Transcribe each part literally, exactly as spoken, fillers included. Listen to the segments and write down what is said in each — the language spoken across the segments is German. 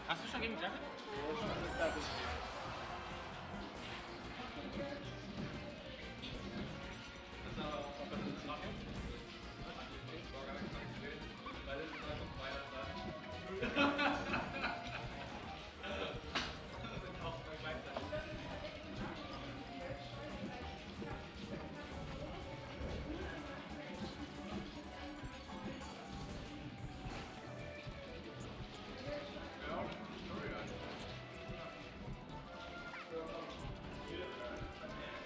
Hast du schon gegen Jacket? Ja, schon alles fertig. Das ist aber auch bei uns Sachen. Das war gar nicht gesehen, weil es ist einfach Weihnachten. Das sind auch zwei gleichzeitig. Ja,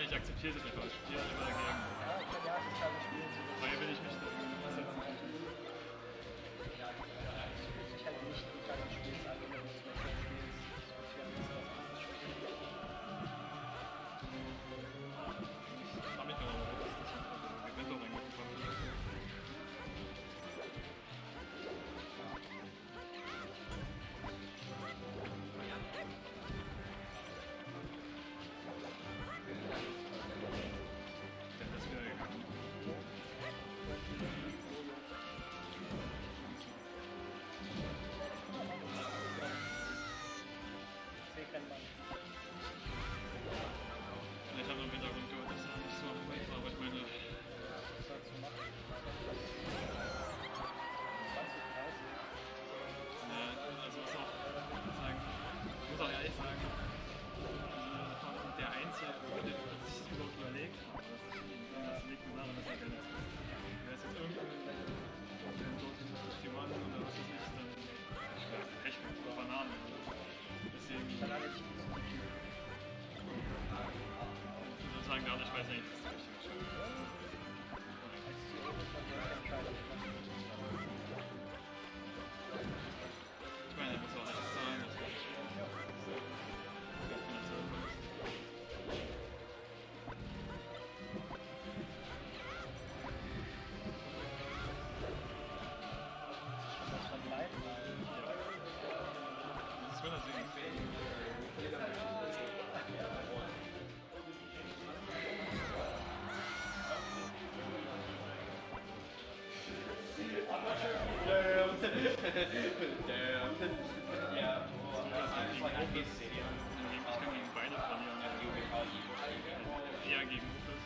ich akzeptiere es einfach, ich spiele immer dagegen. Ja, ich kann ja nicht alle spielen. Weil will ich mich da setzen. Ja, ich halt nicht die kleinen Spiels an, wenn du nicht mehr spielst. Ich werde jetzt was anderes spielen. Ich frage mich gerade, was das für ein Event auch reingekommen ist. Ich habe im Hintergrund gehört, dass er nicht so erfolgreich war, aber ich meine... Was sollst du machen? Ja, also muss auch sagen, ich muss auch ehrlich sagen, der Einzige, der sich das überhaupt überlegt hat, das liegt nur daran, dass er keine ist. Wenn es jetzt irgendein fünfzig Mann oder was weiß ich, dann Pech oder Bananen. Deswegen... Sozusagen gar nicht, ich weiß nicht, das ist der richtige Schritt. Ich meine, er muss auch nichts zahlen, das ist nicht das ist Winner singen. Ja, ich kann gegen beide verlieren. Eher gegen Ophis.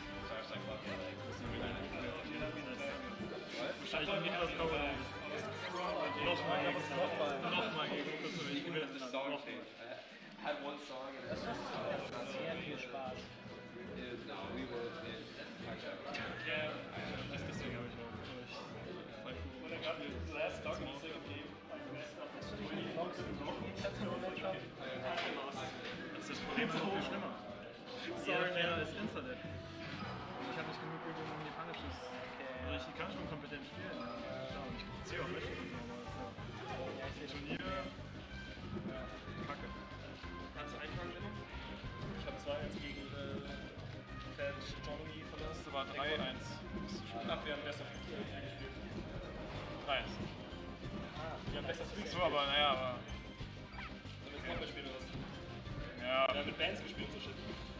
Wahrscheinlich noch nicht das Power. Nochmal gegen Nochmal gegen Ophis und ich gewinne dann nochmal. Das macht sehr viel Spaß. Ja, deswegen habe ich auch. Last Dog in the second game. Das ist das Problem, ist noch viel schlimmer. Jeder Fehler ist Internet. Ich habe nicht genug Übungen, um die Punishes. Also ich kann schon kompetent spielen. Ich ziehe auch Matches und so, aber Turnier. Kacke. Kannst du eintragen, bitte? Ich habe zwei eins gegen äh, Johnny verloren. Das war drei eins. Ach, wir haben besser gespielt. drei eins. Wir haben besser gespielt. So, aber naja, aber... Sollen wir jetzt noch mehr spielen oder was? Ja. Wir haben mit Bands gespielt, so shit.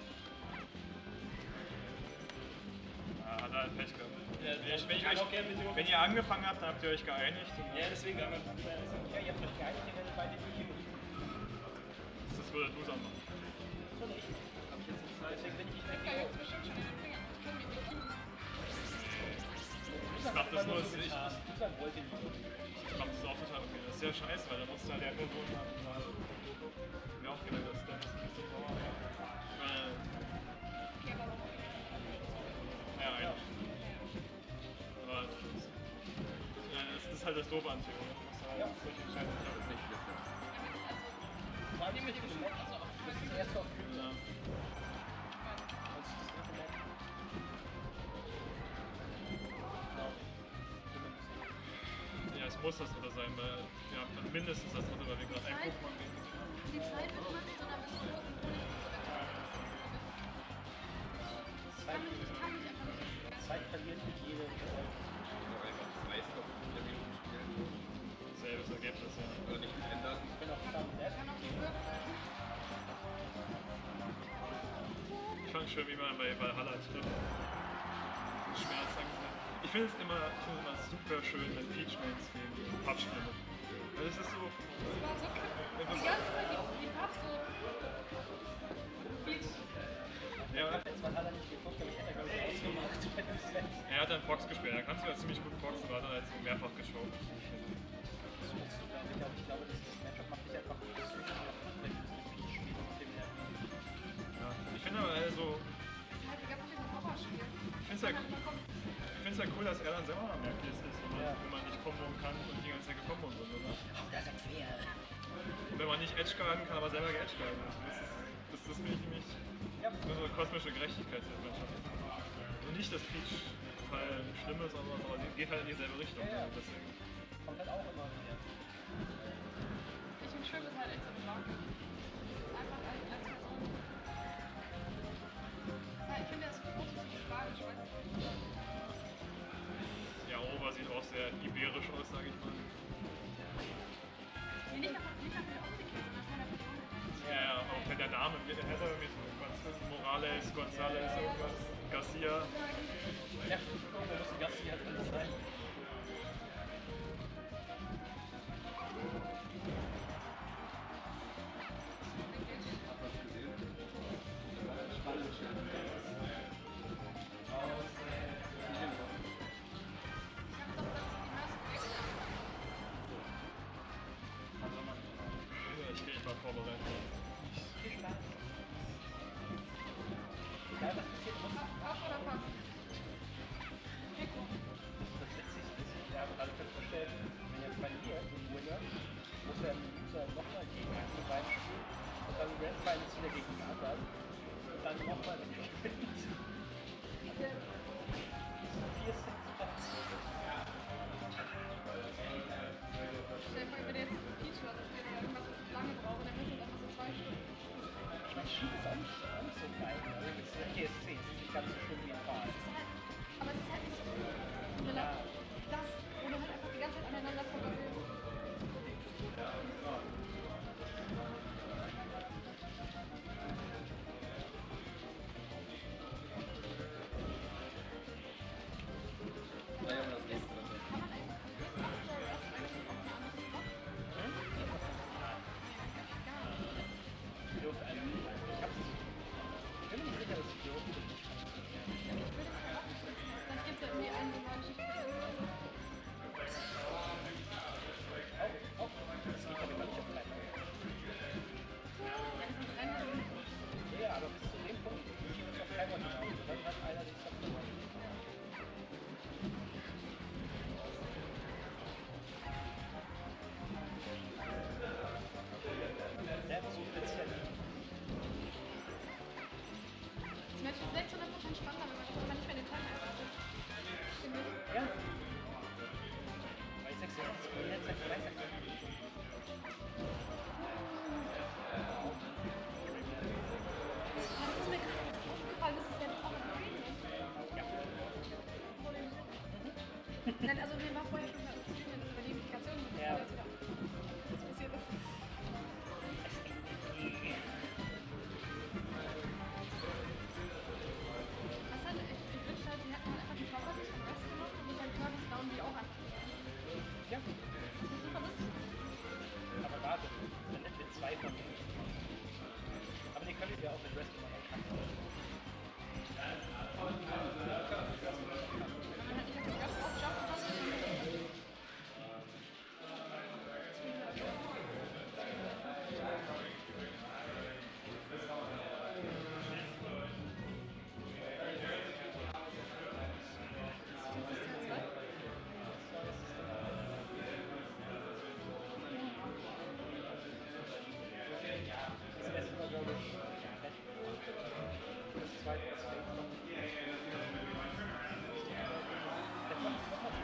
Ja, hat er halt Pech gehabt. Ja, wenn, ich, wenn, ich ich euch, auch gerne mit dir wenn ihr angefangen habt, dann habt ihr euch geeinigt. Ja, deswegen haben wir Bands. Ja, ihr habt euch geeinigt, ihr werdet beide die Jugend. Das würde du sagen. So nicht. Hab ich jetzt die Zeit, deswegen bin ich nicht mehr Ich mach das nur, ich, ich Susan wollte nicht. mach das auch total okay. Das ist ja scheiße, weil da musst du halt ja nur wohnen haben. Mir auch gedacht, dass der ist nicht so sauer. Äh, ja, ja. Aber es ist, ja, das ist halt das Doofe an Jigglypuff. Du musst halt solche Entscheidungen treffen. Das ist nicht wissen. Vor allem mit dem Match, das ist erst auf Kühl. Ja. Ja, es muss das dritte sein, weil ja, mindestens das dritte, weil wir gerade einen Pokémon gegen Die Zeit wird gemacht, sondern bis zu Zeit, Zeit verliert mit jedem. selbes Ergebnis, ja. Oder nicht ändern. Ich bin auch zusammen nett. Ich fand es schön, wie man bei Valhalla trifft. Schmerz langsam. Ich finde es immer, ich find immer super schön, wenn Peach Mains gegen Puff spielen. Weil es ist so. Das war so kacke. Die ganze Zeit die, die Puff so. Peach. Ja, Ich hab jetzt mal leider nicht geguckt, aber ich hätte glaube ich ausgemacht. er hat dann Fox gespielt, er kann sogar ziemlich gut Fox, aber hat dann halt so mehrfach geschaut. Das musst du, glaube ich, aber ich glaube, das, das Matchup macht dich einfach ein bisschen schwieriger, wenn du das mit Peach spielst und dem her. Ja. Ich finde aber also. Das ist halt die ganze Zeit ein Horrorspiel. Ich finde es halt, ich find's halt cool, dass er dann selber mal merkt, wie es ist, wenn man, Ja. wenn man nicht komboen kann und die ganze Zeit gekomboen wird, oder? Oh, das ist fair. Und wenn man nicht Edge guarden kann, aber selber geedge guarden. Also das ist, das, das finde ich nämlich. Ja. So kosmische Gerechtigkeit der Menschheit. Also nicht, dass Peach total schlimm ist, aber, aber sie geht halt in dieselbe Richtung. Ja, ja. Deswegen. Kommt halt auch immer wieder. Ich finde Shrimp ist halt echt so stark. Einfach als, als Person. Ich finde, er ist groß und stark, ich weiß nicht. Ja, Ova sieht auch sehr iberisch aus, sag ich mal. Nee, nicht nach, nicht nach der Optik, sondern nach seiner Person. Ja, ja, auch wenn der Name, wie heißt er mit Morales, González, irgendwas, Garcia. Ja, irgendwo muss ein Gast hier drin sein. Ich bin mal vorbereitet. Viel Spaß. Ja, was passiert muss. Pass oder Pass? Das Witzigste ist, ich habe gerade festgestellt, wenn jetzt bei mir im Winner, muss er muss er nochmal gegen die beiden spielen und dann Grand Finals wieder gegen die anderen und dann nochmal den Sprint. Vier Sets Platz. Stell dir vor, wenn jetzt ein Peach hat, dass wir da irgendwas lange brauchen, dann müssen wir einfach so zwei Stunden. Ich meine, Schieb ist auch nicht, auch nicht so geil. Also jetzt der G S C ist nicht ganz so schlimm wie ein Fahr. Es ist halt, aber es ist halt nicht so relativ das, wo du halt einfach die ganze Zeit aneinander vorbei. Ich dürfte einen, ich hab's, ich bin mir nicht sicher, dass ich dürfte. Dann gibt es ja irgendwie einen so neunzig Prozent. Auch, auch, das geht aber nicht auf keinen Fall. Ja, aber bis zu dem Punkt geht es auf keinen Fall hinaus. Und dann hat einer den Stopp gewonnen. Der war so speziell. Das Match ist sechshundert Prozent spannender, wenn man das aber nicht mehr den Timer erwartet. Finde ich. Ja. Weil sechsundachtzig Uhr jetzt sechs Uhr. Ja, das ist mir gerade aufgefallen, das ist ja auch ein Premium. Ja. Nein, also mir war vorher schon mal das Streamen, das über die Indikation mit Ja. was passiert ist. Was halt, ich, ich wünschte halt, sie hätten halt einfach die Properties vom Rest genommen und nicht halt Kirby's Down die auch einfach. Ja. Das ist super lustig. Aber warte, dann hätten wir zwei von denen. Aber die können wir auch mit Rest immer noch kacken. Man hat nicht auf den Rest aufjumpen lassen. Das erste Mal, glaube ich, das zweite ist fake. Das macht es nochmal.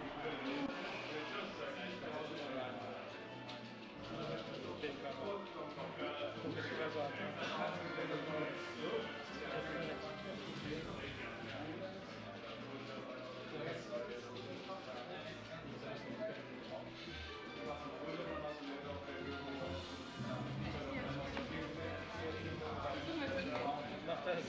Mach das.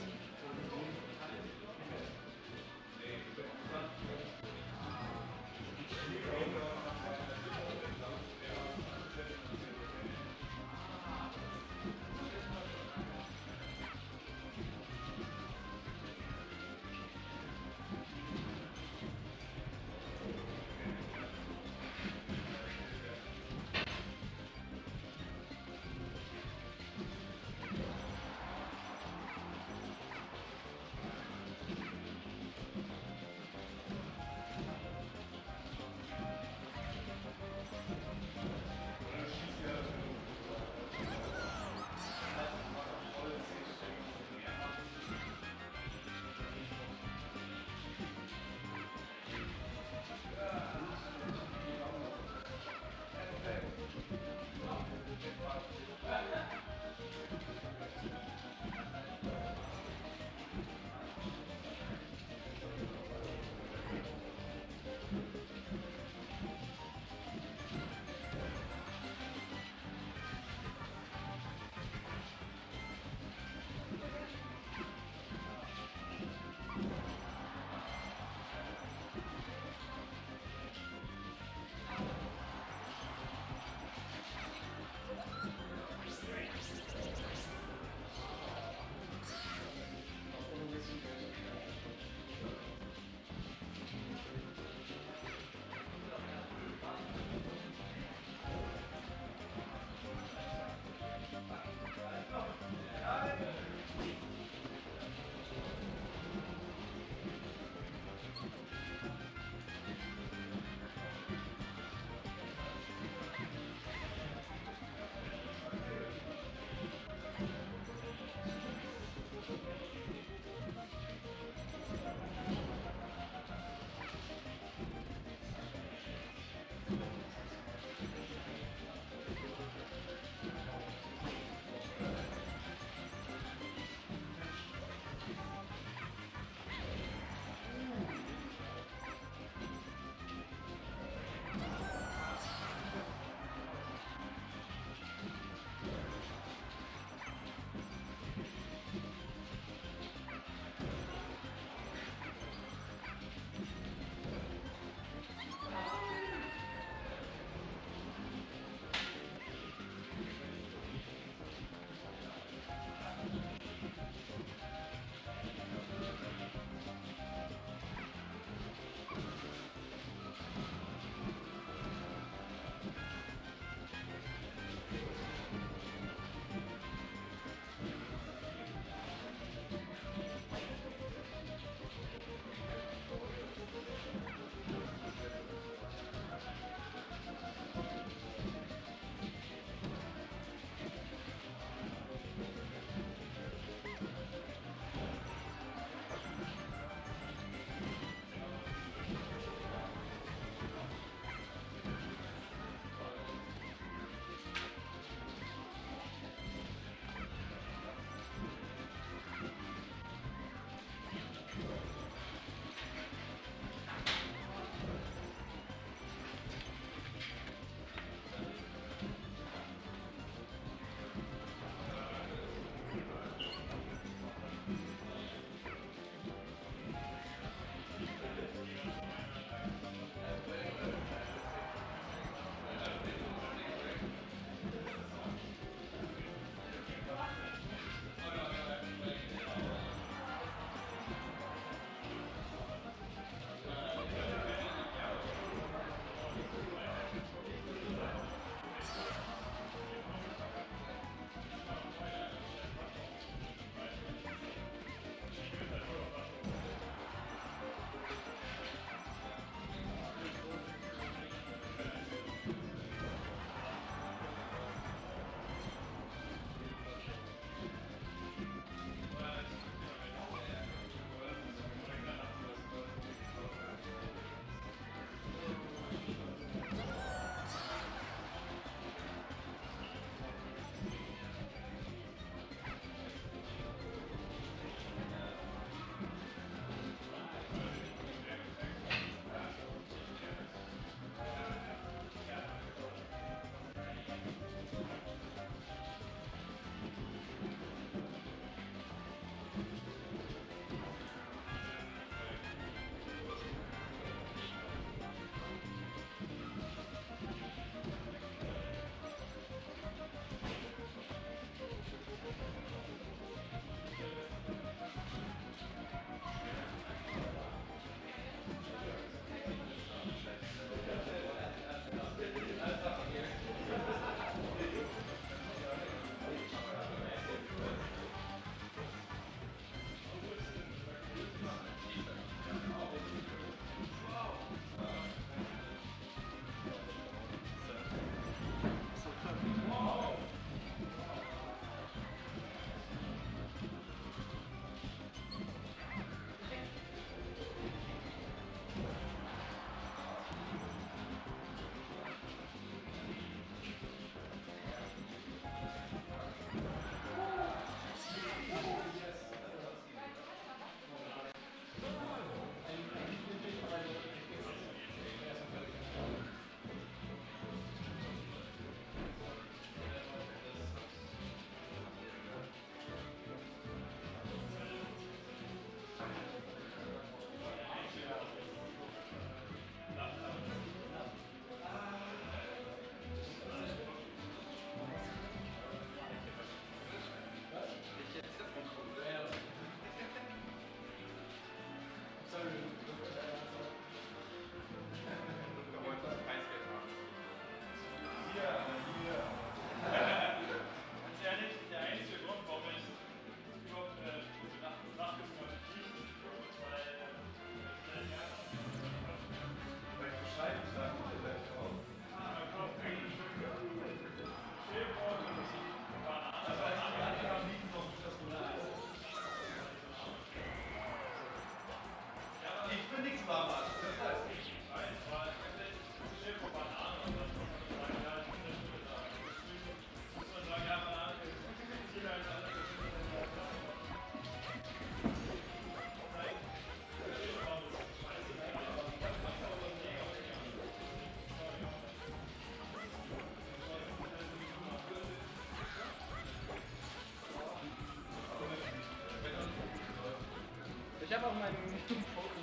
Ich habe auch meinen Fokus.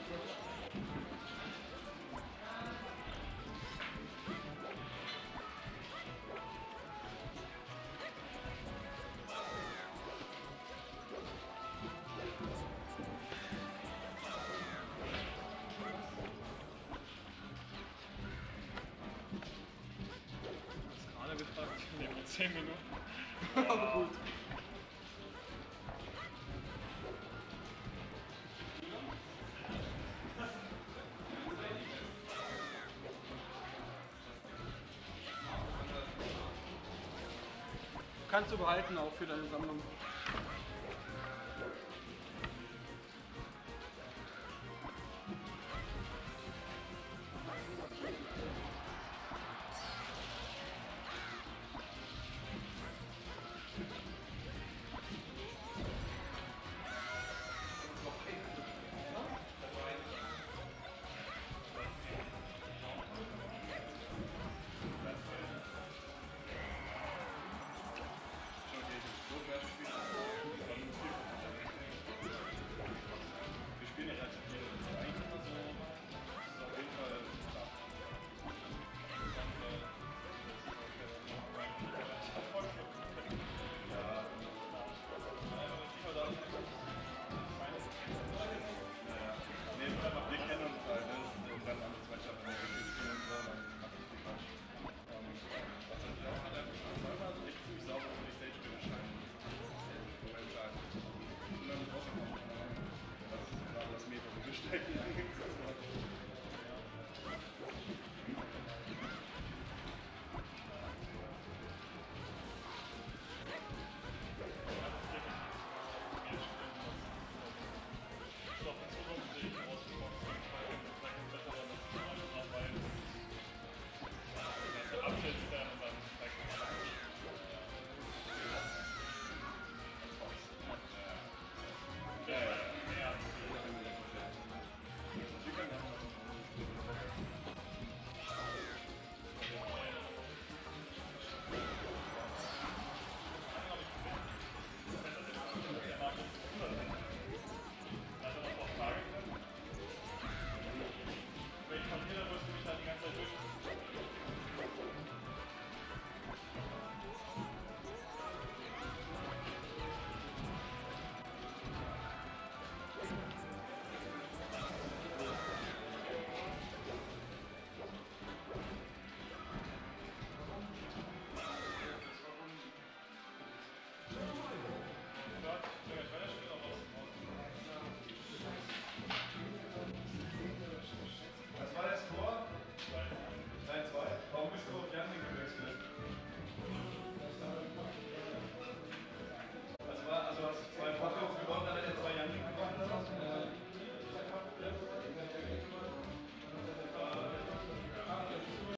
Gerade gefragt, ich nehme nur zehn Minuten. Ja. Aber gut. Kannst du behalten auch für deine Sammlung.